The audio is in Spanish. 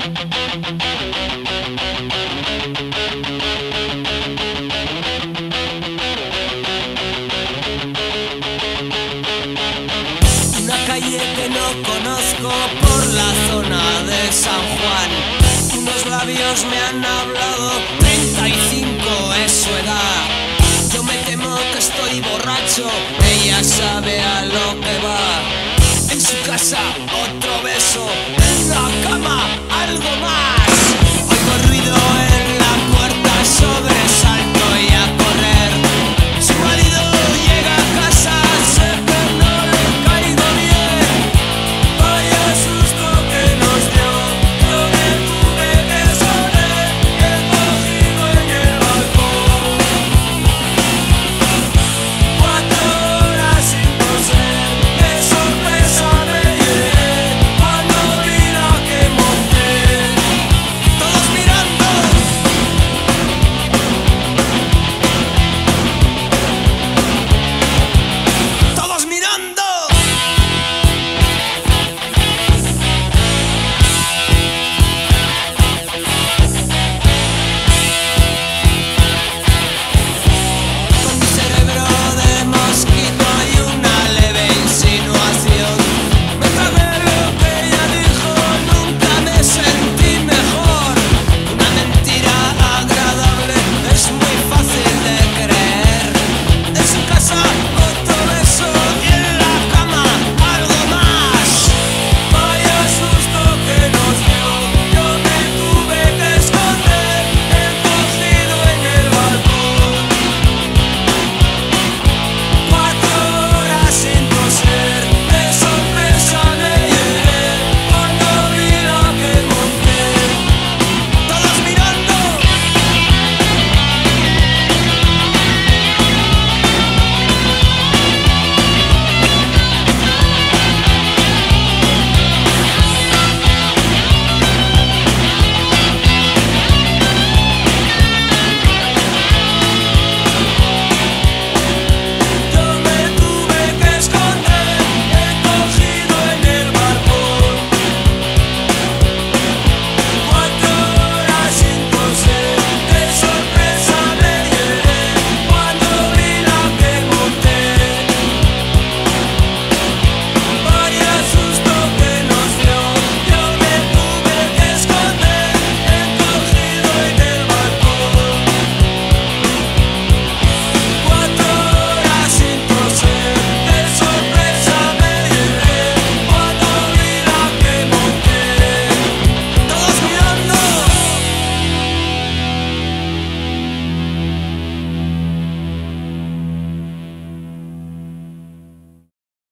Una calle que no conozco por la zona de San Juan. Unos labios me han hablado, 35 es su edad. Yo me temo que estoy borracho, ella sabe a lo que va. En su casa otro beso.